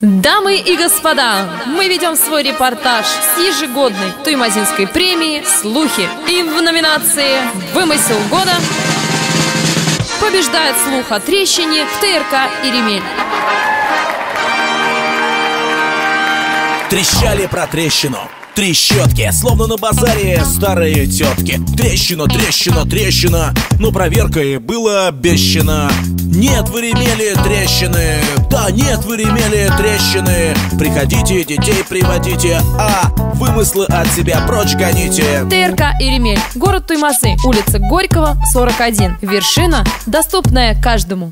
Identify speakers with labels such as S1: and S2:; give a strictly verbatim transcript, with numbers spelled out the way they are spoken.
S1: Дамы и господа, мы ведем свой репортаж с ежегодной туймазинской премии «Слухи». И в номинации «Вымысел года» побеждает слух о трещине в ТРК «Иремель».
S2: Трещали про трещину. Трещотки, словно на базаре старые тетки. Трещина, трещина, трещина. Но проверкой было обещано. Нет в Иремеле трещины. Да, нет в Иремеле трещины. Приходите, детей приводите, а вымыслы от себя прочь гоните.
S1: ТРК «Иремель», город Туймазы, улица Горького, сорок один. Вершина, доступная каждому.